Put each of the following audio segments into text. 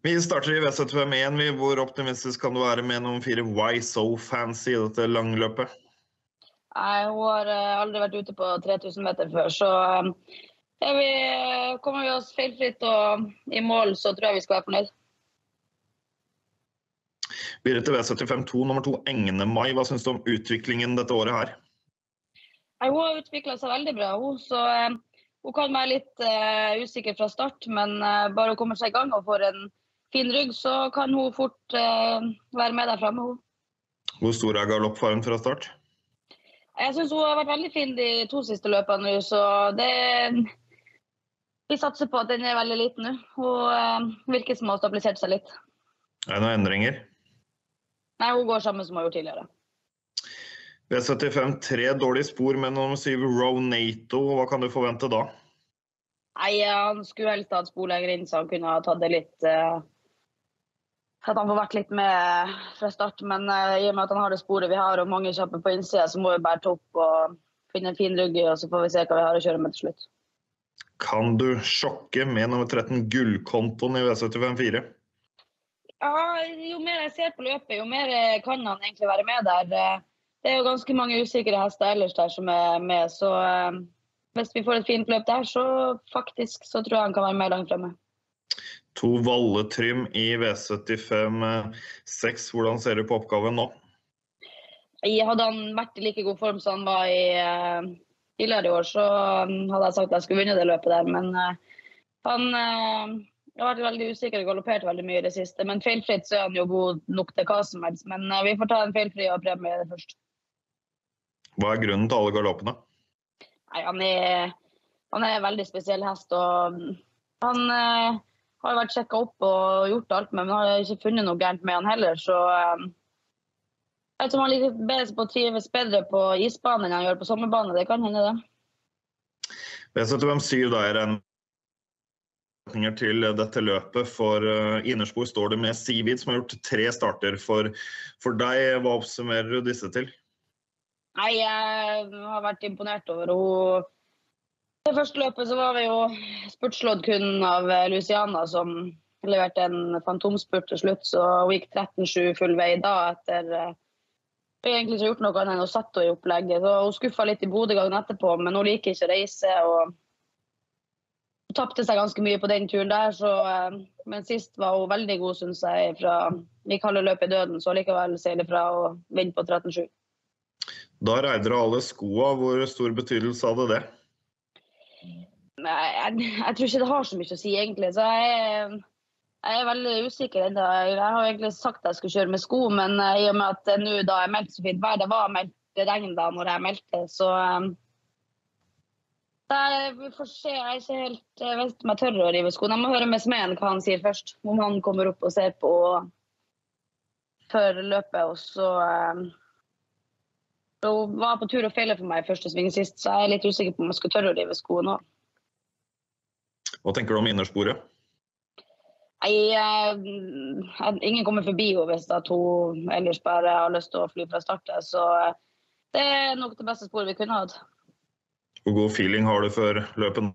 Vi starter i V75-1. Hvor optimistisk kan du være med nummer 4 Why So Fancy i dette langløpet? Nei, hun har aldri vært ute på 3000 meter før, så kommer vi oss feilfritt og i mål, så tror jeg vi skal være fornøyd. Videre til V75-2, nummer 2 Engene Mai. Hva synes du om utviklingen dette året her? Nei, hun har utviklet seg veldig bra, så hun kan være litt usikker fra start, men bare hun kommer seg i gang og får en fin rygg, så kan hun fort være med der fremme. Hvor stor er galoppfaren fra start? Jeg synes hun har vært veldig fin de 2 siste løpene nå, så vi satser på at den er veldig liten nå. Hun virker som å ha stabilisert seg litt. Er det noen endringer? Nei, hun går sammen som hun har gjort tidligere. V75-3 dårlig spor med nummer 7 Ronato. Hva kan du forvente da? Nei, han skulle helst ha et spor lenger inn, så han kunne ha tatt det litt at han får vært litt med fra start, men i og med at han har det sporet vi har og mange kjappe på innsida, så må vi bare ta opp og finne en fin rygg i, og så får vi se hva vi har å kjøre med til slutt. Kan du sjokke med nummer 13 gullkontoen i V75-4? Ja, jo mer jeg ser på løpet, jo mer kan han egentlig være med der. Det er jo ganske mange usikre hester ellers der som er med, så hvis vi får et fint løp der, så faktisk så tror jeg han kan være med langt fremme. 2 Valletrym i V75-6. Hvordan ser du på oppgaven nå? Hadde han vært i like god form som han var i tidligere i år, så hadde jeg sagt at jeg skulle vinne det løpet der. Men han har vært veldig usikker og galoppert veldig mye i det siste. Men feilfritt så er han jo god nok til hva som helst. Men vi får ta en feilfri og premie det først. Hva er grunnen til alle galoppene? Nei, han er en veldig spesiell hest, og han har vært sjekket opp og gjort alt, men har ikke funnet noe gærent med han heller, så jeg vet om han liker bedre på å trives bedre på isbanen enn han gjør på sommerbane, det kan hende det. V75-7 da er en til dette løpet. For innerspor står det med Sivid, som har gjort 3 starter for deg. Hva oppsummerer du disse til? Nei, jeg har vært imponert over henne. Det første løpet så var vi jo spurtslått kun av Luciana, som leverte en fantomspurt til slutt, så hun gikk 13-7 full vei da, etter vi egentlig ikke gjort noe annet enn å sette henne i opplegget. Så hun skuffet litt i Bodø-gangen etterpå, men hun liker ikke å reise, og hun tappte seg ganske mye på den turen der, så, men sist var hun veldig god, synes jeg, vi kaller løpet i døden, så likevel seile fra å vinne på 13-7. Da reider alle skoene. Hvor stor betydelse hadde det? Jeg tror ikke det har så mye å si egentlig, så jeg er veldig usikker enda. Jeg har egentlig sagt at jeg skulle kjøre med sko, men i og med at nå da jeg meldte så fint vær, det var meldt regn da når jeg meldte, så vi får se. Jeg er ikke helt vet om jeg tør å rive skoene. Jeg må høre med smeden hva han sier først, om han kommer opp og ser på før løpet, og så var på tur og feile for meg i første sving sist, så jeg er litt usikker på om jeg skal tørre å rive skoene nå. Hva tenker du om innersporet? Nei, ingen kommer forbi henne hvis at hun ellers bare har lyst til å fly fra startet, så det er nok det beste sporet vi kunne hatt. Hvor god feeling har du for løpen?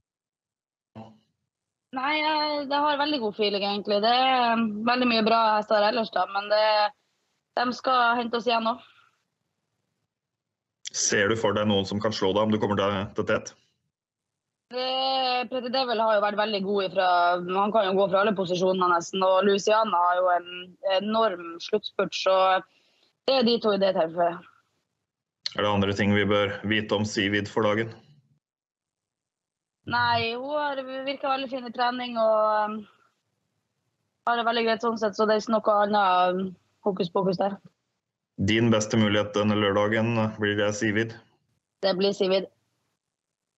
Nei, det har veldig god feeling egentlig. Det er veldig mye bra hester ellers da, men de skal hente oss igjen nå. Ser du for deg noen som kan slå deg om du kommer til tett? Pretty Devil har jo vært veldig god han kan jo gå fra alle posisjoner nesten, og Luciana har jo en enorm sluttspurt, så det er de 2 i det tilfellet. Er det andre ting vi bør vite om Sivid for dagen? Nei, hun har virket veldig fin i trening, og har det veldig greit sånn sett, så det er ikke noe annet hokus pokus der. Din beste mulighet denne lørdagen, blir det Sivid? Det blir Sivid.